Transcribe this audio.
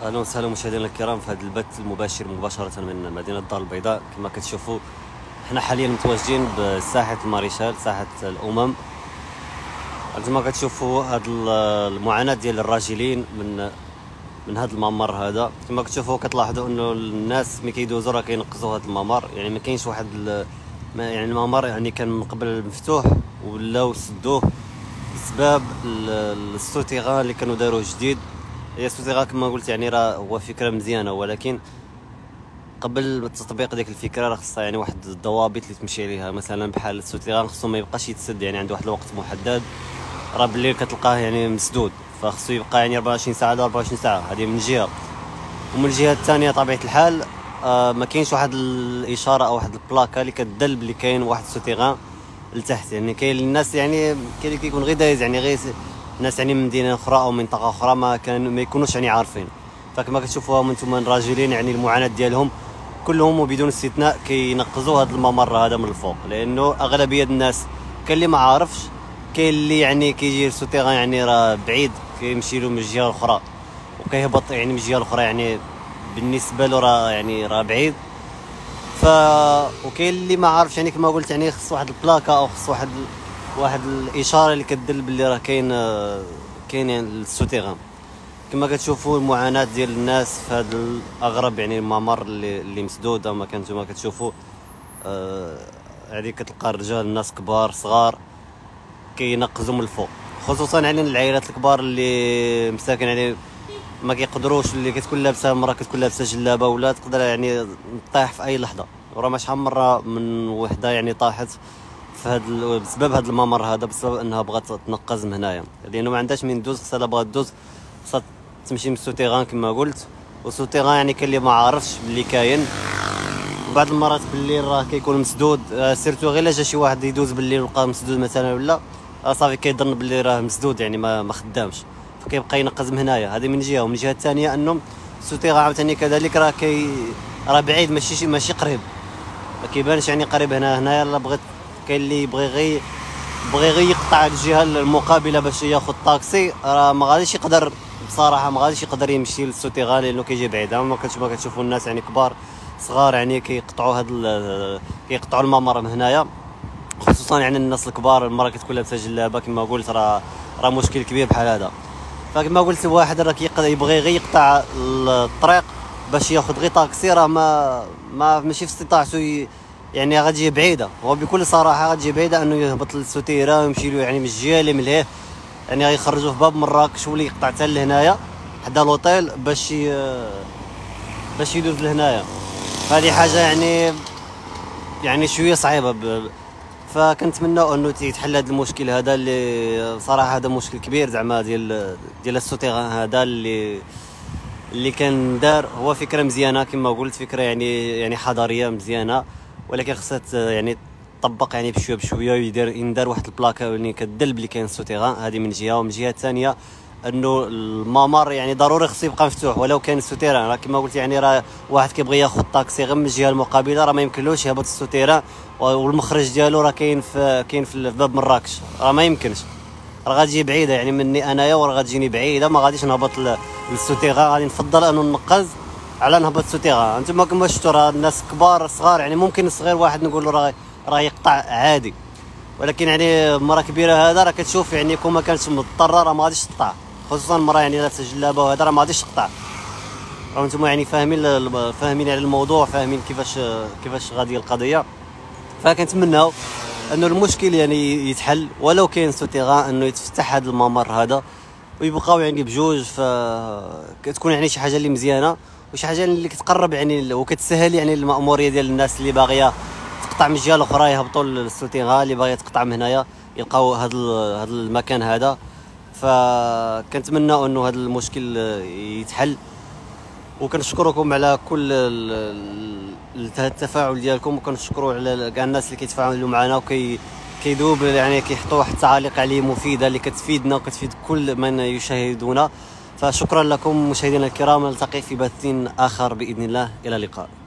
اهلا وسهلا مشاهدينا الكرام في هذا البث المباشر مباشره من مدينه الدار البيضاء. كما كتشوفوا حنا حاليا متواجدين بساحه الماريشال، ساحه الامم. كما كتشوفوا هذه المعاناه ديال الراجلين من هذا الممر هذا. كما كتشوفوا كتلاحظوا انه الناس ملي كيدوزوا راه كينقزوا هذا الممر، يعني ما كاينش واحد يعني الممر يعني كان من قبل مفتوح ولاو سدوه بسبب السوتيغان اللي كانوا داروه جديد. هي السوتيغان كما قلت يعني راه هو فكره مزيانه، ولكن قبل تطبيق ديك الفكره راه خصها يعني واحد الضوابط اللي تمشي عليها. مثلا بحال السوتيغان خصو ما يبقاش يتسد يعني عنده واحد الوقت محدد، راه بالليل كتلقاه يعني مسدود، فخصو يبقى يعني 24 ساعه على 24 ساعه. هذه من جهه، ومن الجهه الثانيه طبيعه الحال ما كاينش واحد الاشاره او واحد البلاكه اللي كتدل بلي كاين واحد السوتيغان لتحت. يعني كاين الناس يعني كاين اللي كيكون غير دايز يعني غير ناس يعني من مدينه اخرى او منطقه اخرى ما يكونوش يعني عارفين. فكما كتشوفوا انتم الراجلين يعني المعاناه ديالهم كلهم وبدون استثناء كينقزوا هذا الممر هذا من الفوق، لانه اغلبيه الناس كاين اللي ما عارفش، كاين اللي يعني كيجي السوتيغان يعني راه بعيد كيمشي له من الجهه الاخرى وكيهبط يعني من الجهه الاخرى، يعني بالنسبه له راه يعني راه بعيد. وكاين اللي ما عارفش، يعني كما قلت يعني خص واحد البلاكه او خص واحد الاشاره اللي كتدل باللي راه كاين يعني السوتيغان. كما كتشوفوا المعاناه ديال الناس في هذا الاغرب يعني الممر اللي مسدود. ما كنتو كتشوفوا يعني كتلقى الرجال الناس كبار صغار كينقزوا من الفوق، خصوصا يعني العائلات الكبار اللي مساكن يعني ما كيقدروش، اللي كتكون لابسه المراه كتكون لابسه جلابه ولا تقدر يعني تطيح في اي لحظه. وراه ما شحال مره من وحده يعني طاحت في بسبب هذا الممر هذا، بسبب انها بغات تنقز من هنايا، لانه ما عندهاش من دوز. خصها بغات دوز خصها تمشي من السوتيغان كما قلت. والسوتيغان يعني كاين اللي ما عارفش باللي كاين، بعض المرات بالليل راه كيكون مسدود، سيرتو غير الا جا شي واحد يدوز بالليل ولقاه مسدود مثلا ولا صافي كيظن باللي راه مسدود يعني ما خدامش، فكيبقى ينقز من هنايا. هذه من جهه. ومن جهه ثانيه انه السوتيغان عاوتاني كذلك راه بعيد ماشي قريب، ما كيبانش يعني قريب. هنايا لا بغيت كاين اللي يبغي غير يقطع الجهه المقابله باش ياخذ طاكسي، راه ما غاديش يقدر بصراحه، ما غاديش يقدر يمشي للسوتيغان لانه كيجي بعيد. ما كتشوفوا الناس يعني كبار صغار يعني كيقطعوا كيقطعوا الممر من هنايا، خصوصا يعني الناس الكبار. المراه كتكون لابسه جلابه كما قلت، راه مشكل كبير بحال هذا. فكما قلت واحد راه يبغي غير يقطع الطريق باش ياخذ غير طاكسي، راه ماشي في استطاعته، يعني غتجي بعيده. هو بكل صراحه غتجي بعيده انه يهبط للسوتيرا ويمشي له يعني من الجهه اللي ملهيه، يعني غيخرجوه في باب مراكش واللي يقطع حتى لهنايا حدا لوطيل باش يدوز لهنايا. هذه حاجه يعني شويه صعيبه. فكنتمناو انه يتحل هذا المشكل هذا، اللي صراحه هذا مشكل كبير زعما ديال السوتيغان هذا اللي كان دار. هو فكره مزيانه كما قلت، فكره يعني حضاريه مزيانه، ولكن خصها يعني تطبق يعني بشويه يندار واحد البلاكه اللي كتدل بلي كاين السوتيغان. هذه من جهه. ومن جهه ثانيه انه الممر يعني ضروري خصو يبقى مفتوح ولو كان السوتيران. راه كما قلت يعني راه واحد كيبغي ياخذ طاكسي غير من الجهه المقابله، راه ما يمكنلوش يهبط السوتيران، والمخرج ديالو راه كاين في باب مراكش، راه ما يمكنش، راه غتجي بعيده يعني مني انايا، وراه غتجيني بعيده، ما غاديش نهبط للسوتيغان. غادي نفضل انه نقز على نهبط السوتيغان. انتم كما شفتوا راه الناس كبار صغار، يعني ممكن الصغير واحد نقول له راه يقطع عادي، ولكن يعني مرة كبيره هذا راه كتشوف يعني كون ما كانتش مضطره راه ما غاديش تقطع، خصوصا المراه يعني لابسه جلابه وهذا راه ما غاديش تقطع. انتم يعني فاهمين على الموضوع، فاهمين كيفاش غادي القضيه. فكنتمناو انه المشكل يعني يتحل، ولو كاين سوتيغان انه يتفتح هذا الممر هذا ويبقاو يعني بجوج، كتكون يعني شي حاجه اللي مزيانه وشي حاجه اللي كتقرب يعني وكتسهل يعني المأموريه ديال الناس اللي باغيه تقطع من الجهه الاخرى يهبطوا للسوتيغان، اللي باغيه تقطع من هنايا يلقاو هذا المكان هذا. فكنتمنى انه هذا المشكل يتحل، وكنشكركم على كل التفاعل ديالكم، وكنشكروا على كاع الناس اللي كيتفاعلوا معنا كيدوب يعني كيحطوا واحد التعاليق عليه مفيده اللي كتفيدنا وكتفيد كل من يشاهدونا. فشكرا لكم مشاهدينا الكرام، نلتقي في بث اخر باذن الله، الى اللقاء.